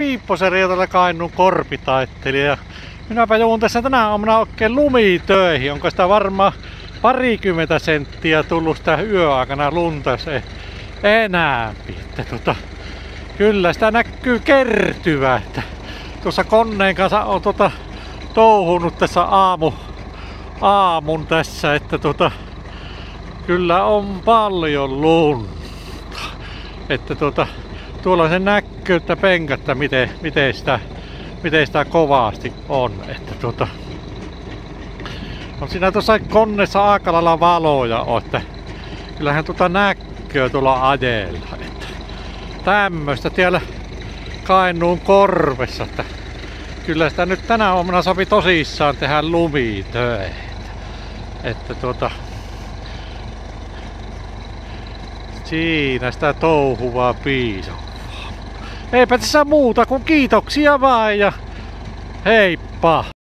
Piipposeri ja tällä Kainuun korpitaittelija. Ja minäpä joudun tässä tänä aamuna oikein lumitöihin. Onko sitä varmaan 20 senttiä tullut sitä yöaikana lunta se enää. Kyllä sitä näkyy kertyvää. Että tuossa koneen kanssa on touhunut tässä aamun tässä, että kyllä on paljon lunta. Että tuolla se näkyy, että penkättä miten sitä kovasti on. Että on siinä tuossa koneessa aika lailla valoja, että kyllähän näkyy tuolla ajella. Että tämmöistä siellä Kainuun korvessa, että kyllä sitä nyt tänä aamuna sopi tosissaan tehdä lumitöitä. Että siinä sitä touhuvaa piisaa. Eipä tässä muuta kuin kiitoksia vaan ja heippa!